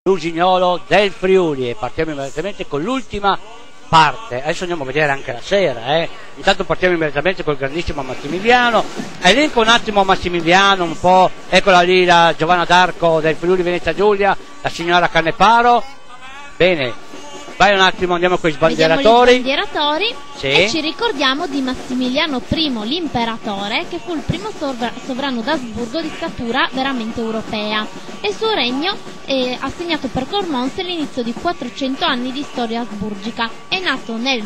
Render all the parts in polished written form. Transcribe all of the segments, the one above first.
Lusignolo del Friuli, e partiamo immediatamente con l'ultima parte. Adesso andiamo a vedere anche la sera, Intanto partiamo immediatamente col grandissimo Massimiliano. Elenco un attimo Massimiliano, un po', eccola lì la Giovanna d'Arco del Friuli Venezia Giulia, la signora Canneparo. Bene, vai un attimo, andiamo con i sbandieratori. Sì. E ci ricordiamo di Massimiliano I, l'imperatore, che fu il primo sovrano d'Asburgo di statura veramente europea, e il suo regno ha segnato per Cormons l'inizio di 400 anni di storia asburgica. È nato nel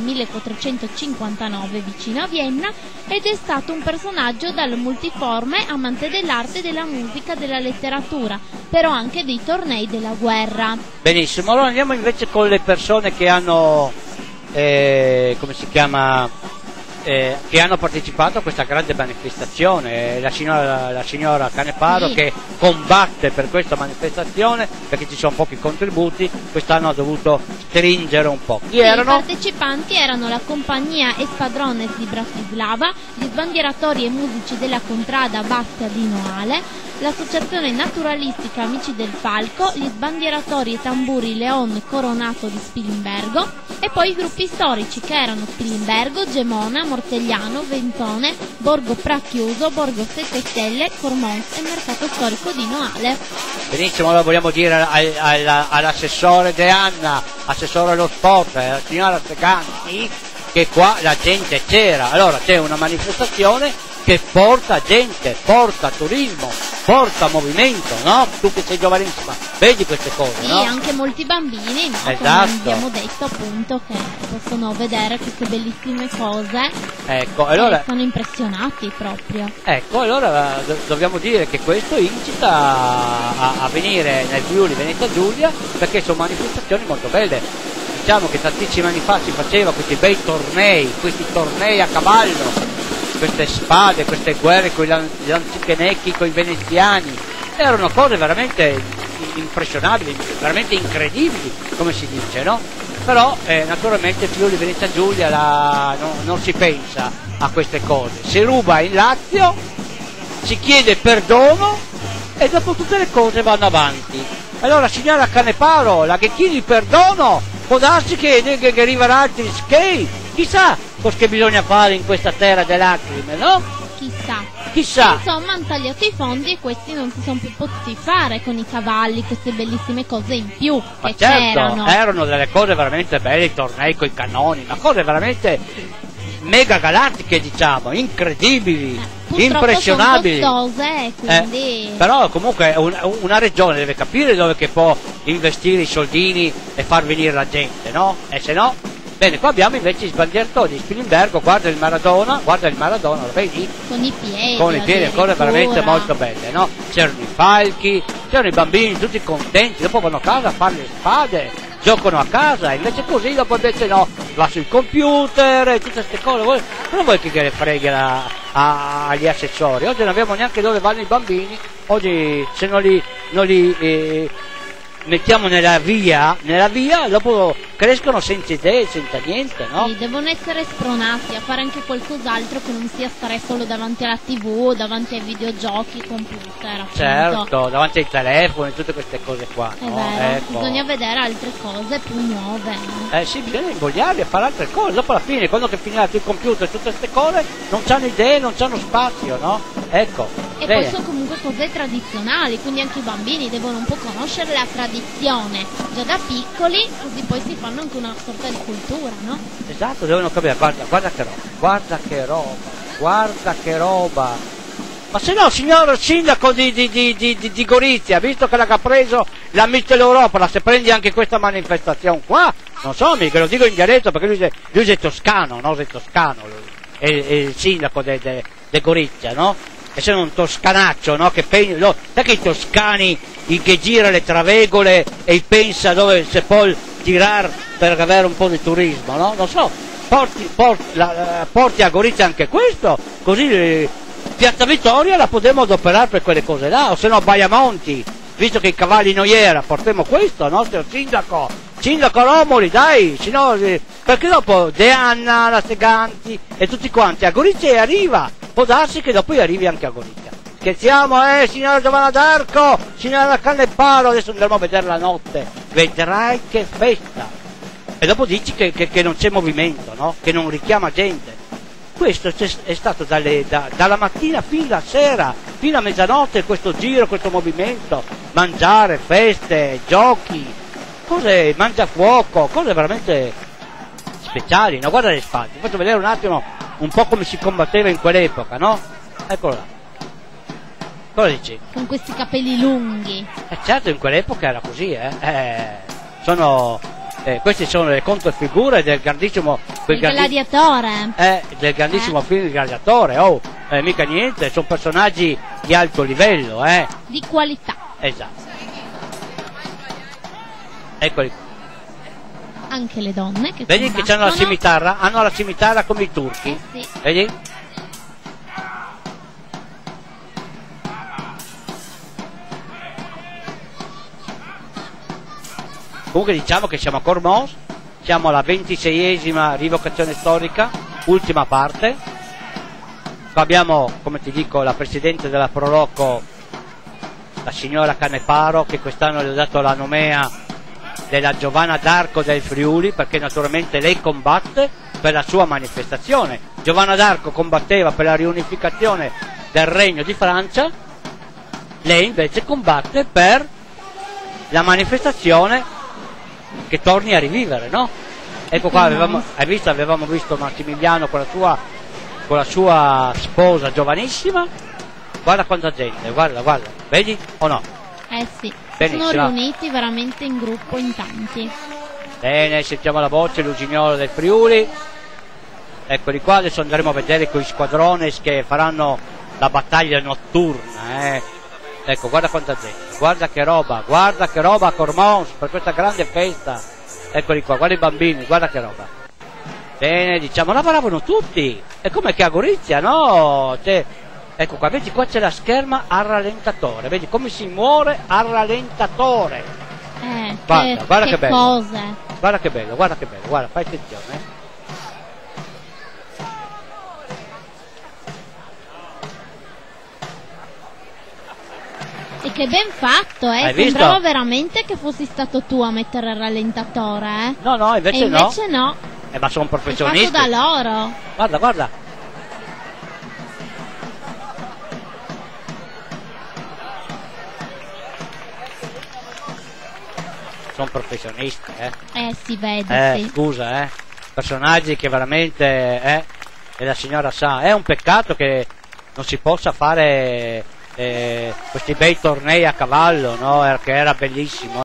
1459 vicino a Vienna ed è stato un personaggio dal multiforme, amante dell'arte, della musica, della letteratura, però anche dei tornei della guerra. Benissimo, allora andiamo invece con le persone che hanno come si chiama, che hanno partecipato a questa grande manifestazione. La signora Canneparo, sì, che combatte per questa manifestazione perché ci sono pochi contributi, quest'anno ha dovuto stringere un po'. Chi erano? I partecipanti erano la compagnia Espadrones di Bratislava, gli sbandieratori e musici della contrada Bastia di Noale, l'associazione naturalistica Amici del Falco, gli sbandieratori e tamburi Leon Coronato di Spilimbergo, e poi i gruppi storici che erano Spilimbergo, Gemona, Mortegliano, Ventone, Borgo Pracchiuso, Borgo Sette Stelle, Cormons e Mercato Storico di Noale. Benissimo, allora vogliamo dire all'assessore De Anna, assessore allo sport, la signora Seganti, che qua la gente c'era. Allora c'è una manifestazione che porta gente, porta turismo, porta movimento, no? Tu che sei giovanissima, vedi queste cose, sì, no? Sì, anche molti bambini, no? Esatto. Come abbiamo detto, appunto, che possono vedere queste bellissime cose. Ecco, allora sono impressionati proprio. Ecco, allora dobbiamo dire che questo incita a venire nel Friuli Venezia Giulia, perché sono manifestazioni molto belle. Diciamo che tantissimi anni fa si faceva questi bei tornei, questi tornei a cavallo, queste spade, queste guerre con gli antichenecchi, con i veneziani, erano cose veramente impressionabili, veramente incredibili, come si dice, no? Però naturalmente Friuli Venezia Giulia non si pensa a queste cose, si ruba in Lazio, si chiede perdono e dopo tutte le cose vanno avanti. Allora signora Canneparo, la che chiedi perdono, può darsi che arriverà altri skate, chissà cosa che bisogna fare in questa terra delle lacrime, no? Chissà. Insomma, hanno tagliato i fondi e questi non si sono più potuti fare con i cavalli, queste bellissime cose in più che certo, erano delle cose veramente belle, i tornei con i cannoni, ma cose veramente mega galattiche, diciamo, incredibili, impressionabili. Sono costose, quindi... però comunque una regione deve capire dove che può investire i soldini e far venire la gente, no? E se no... Bene, qua abbiamo invece i sbandieratori di Spilimbergo, guarda il Maradona, lo vedi? Con i piedi, cose veramente molto belle, no? C'erano i falchi, c'erano i bambini tutti contenti, dopo vanno a casa a fare le spade, giocano a casa, invece così, dopo invece no, va sul computer e tutte queste cose. Non vuoi che le freghi agli assessori? Oggi non abbiamo neanche dove vanno i bambini, oggi se non li mettiamo nella via, dopo crescono senza idee, senza niente, no? Sì, devono essere spronati a fare anche qualcos'altro che non sia stare solo davanti alla TV, davanti ai videogiochi, computer, appunto. Certo, davanti ai telefoni, tutte queste cose qua, è no? vero, ecco. Bisogna vedere altre cose più nuove, no? Sì, bisogna invogliarli a fare altre cose, dopo alla fine, quando che finiranno il computer e tutte queste cose, non c'hanno idee, non c'hanno spazio, no? Ecco. E bene. poi sono comunque cose tradizionali, quindi anche i bambini devono un po' conoscere la tradizione già da piccoli, così poi si fanno anche una sorta di cultura, no? Esatto, devono capire, guarda che roba. Ma se no, signor sindaco di Gorizia, visto che l'ha preso la Mitteleuropa, se prendi anche questa manifestazione qua, non so, mica lo dico in dialetto perché lui è toscano, no? È toscano, è il sindaco di Gorizia, no? E se non un toscanaccio, no? Sai che i toscani che gira le travegole e pensa dove si può tirare per avere un po' di turismo, no? Non so, porti a Gorizia anche questo, così Piazza Vittoria la potremo adoperare per quelle cose là, o se no Baiamonti, visto che i cavalli non era, portiamo questo, no? Sindaco Romoli, dai, sennò, perché dopo De Anna, la Seganti e tutti quanti a Gorizia arriva, può darsi che dopo arrivi anche a Gorizia. scherziamo, signora Giovanna d'Arco, signora Canneparo, adesso andremo a vedere la notte, vedrai che festa. E dopo dici che non c'è movimento, no? Che non richiama gente. Questo è stato dalla mattina fino alla sera, fino a mezzanotte, questo giro, questo movimento, mangiare, feste, giochi, cose, mangiafuoco, cose veramente speciali, no? Guarda le spalle, ti faccio vedere un attimo un po' come si combatteva in quell'epoca, no? Eccolo là. Cosa dici? Con questi capelli lunghi. Certo, in quell'epoca era così, queste sono le controfigure del grandissimo gladiatore. Del grandissimo film Il Gladiatore, mica niente, sono personaggi di alto livello, di qualità. Esatto. Eccoli. Anche le donne che vedi che hanno la cimitarra come i turchi. Sì. Vedi? Comunque diciamo che siamo a Cormons, siamo alla 26esima rivocazione storica, ultima parte. Qua abbiamo, come ti dico, la presidente della Proloco, la signora Canneparo, che quest'anno le ho dato la nomea della Giovanna d'Arco del Friuli, perché naturalmente lei combatte per la sua manifestazione. Giovanna d'Arco combatteva per la riunificazione del Regno di Francia, lei invece combatte per la manifestazione che torni a rivivere, no? Ecco qua, avevamo visto Massimiliano con la sua sposa giovanissima. Guarda quanta gente, guarda, vedi o no? Sì, benissimo. Sono riuniti veramente in gruppo, in tanti. Bene, sentiamo la voce, l'usignolo del Friuli. Eccoli qua, adesso andremo a vedere quei squadrones che faranno la battaglia notturna, Ecco, guarda quanta gente, guarda che roba a Cormons per questa grande festa. Eccoli qua, guarda i bambini, guarda che roba. Bene, diciamo, lavoravano tutti. È come che a Gorizia, no? Ecco qua, vedi qua c'è la scherma a rallentatore, vedi come si muore a rallentatore. Guarda che bello. Cose. Guarda che bello, guarda, fai attenzione, E che ben fatto, Hai sembrava visto? veramente che fossi stato tu a mettere il rallentatore, No, invece no. Ma sono professionisti. Fatto da loro. Guarda. Sono professionisti, Si vede, sì. Scusa, personaggi che veramente, e la signora sa, è un peccato che non si possa fare questi bei tornei a cavallo, no? Che era bellissimo.